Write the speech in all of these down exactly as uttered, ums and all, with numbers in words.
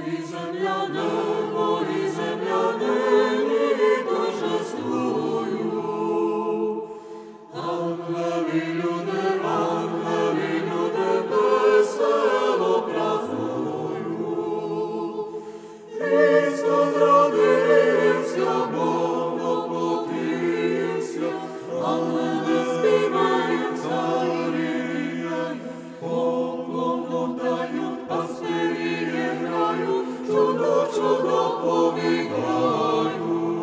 i zemlja, nebo i zemlja, нині торжествують. Ангели, люди, ангели, люди, весело празнують. Христос родився, Бог воплотився, ангели співають, царі віяють, поклон дають, пастирі грають, чудо, чудо повідають.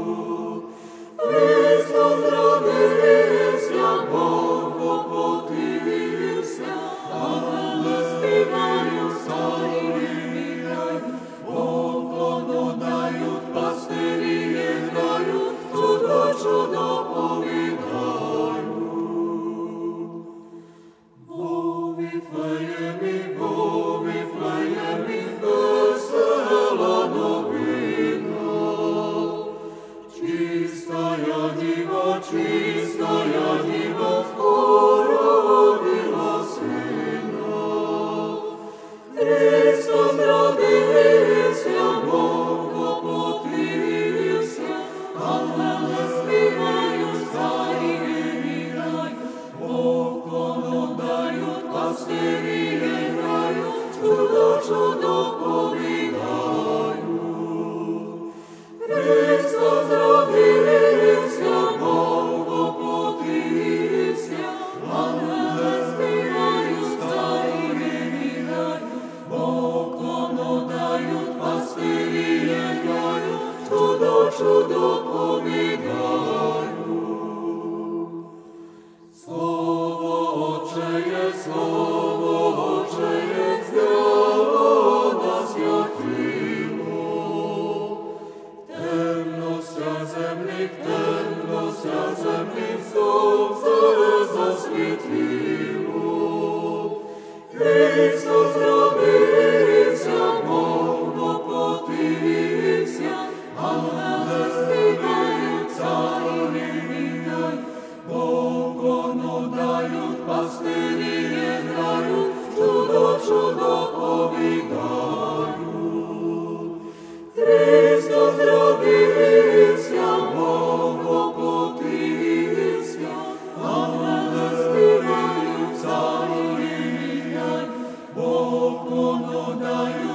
Христос родився, Бог воплотився, ангели співають, царі віяють, поклон дають, пастирі грають, чудо, чудо повідають. Бо в Віфлеємі, бо в Віфлеємі весела новина. Чистая діва, чистая діва, породила сина. Христос родився, Бог воплотився, ангели співають, царі віяють, поклон дають, пастирі грають, чудо, чудо повідають. Христос родився, Бог воплотився, ангели співають, царі віяють, поклон дають, пастирі грають, чудо, чудо повідають. Слово Отчеє, слово Отчеє, здраво нас святило. Темностя землі, темностя землі, сонце засвітило. Христос родився, Бог воплотився, ангели співають, царі віяють, поклон дають, пастирі грають, чудо, чудо повідають. Христос родився, Бог воплотився, ангели співають, царі віяють, поклон дають,